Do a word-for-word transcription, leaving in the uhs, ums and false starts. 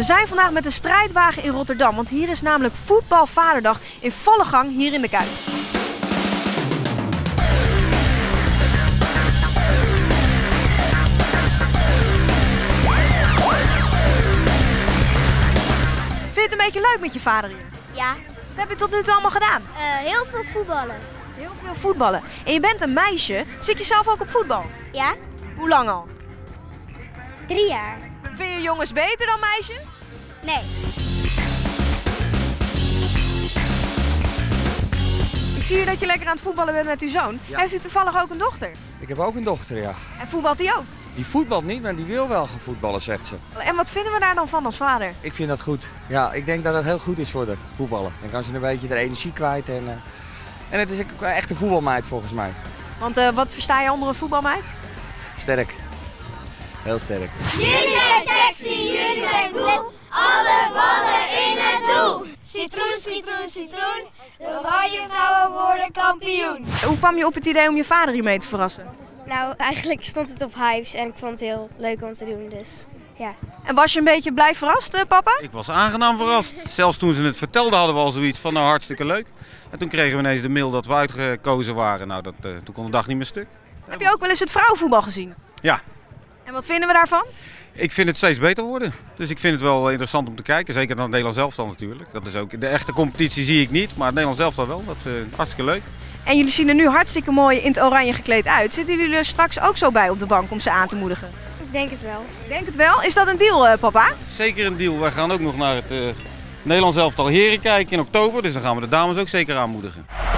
zijn vandaag met de strijdwagen in Rotterdam, want hier is namelijk voetbalvaderdag in volle gang hier in de Kuip. Vind je het een beetje leuk met je vader hier? Ja, Wat heb je tot nu toe allemaal gedaan? uh, heel veel voetballen. Heel veel voetballen. En je bent een meisje. Zit je zelf ook op voetbal? Ja, Hoe lang al? drie jaar. Vind je jongens beter dan meisjes? Nee. Ik zie hier dat je lekker aan het voetballen bent met uw zoon. Ja. Heeft u toevallig ook een dochter? Ik heb ook een dochter, ja. En voetbalt die ook? Die voetbalt niet, maar die wil wel gaan voetballen, zegt ze. En wat vinden we daar dan van als vader? Ik vind dat goed. Ja, ik denk dat het heel goed is voor de voetballen. Dan kan ze een beetje de energie kwijt. En, uh, en het is ook een echte voetbalmeid volgens mij. Want uh, wat versta je onder een voetbalmeid? Sterk. Heel sterk. Jullie zijn sexy, jullie zijn cool. Alle ballen in het doel. Citroen, citroen, citroen. De oranje vrouwen worden kampioen. Hoe kwam je op het idee om je vader hiermee te verrassen? Nou, eigenlijk stond het op Hypes en ik vond het heel leuk om te doen, dus ja. En was je een beetje blij verrast, uh, papa? Ik was aangenaam verrast. Zelfs toen ze het vertelden hadden we al zoiets van nou hartstikke leuk. En toen kregen we ineens de mail dat we uitgekozen waren. Nou, dat, uh, toen kon de dag niet meer stuk. Heb je ook wel eens het vrouwenvoetbal gezien? Ja, En wat vinden we daarvan? ik vind het steeds beter worden. Dus ik vind het wel interessant om te kijken. Zeker naar het Nederlands elftal natuurlijk. Dat is ook, de echte competitie zie ik niet, maar het Nederlands elftal wel. Dat is uh, hartstikke leuk. En jullie zien er nu hartstikke mooi in het oranje gekleed uit. Zitten jullie er straks ook zo bij op de bank om ze aan te moedigen? Ik denk het wel. Ik denk het wel. Is dat een deal, uh, papa? Zeker een deal. Wij gaan ook nog naar het uh, Nederlands elftal heren kijken in oktober. Dus dan gaan we de dames ook zeker aanmoedigen.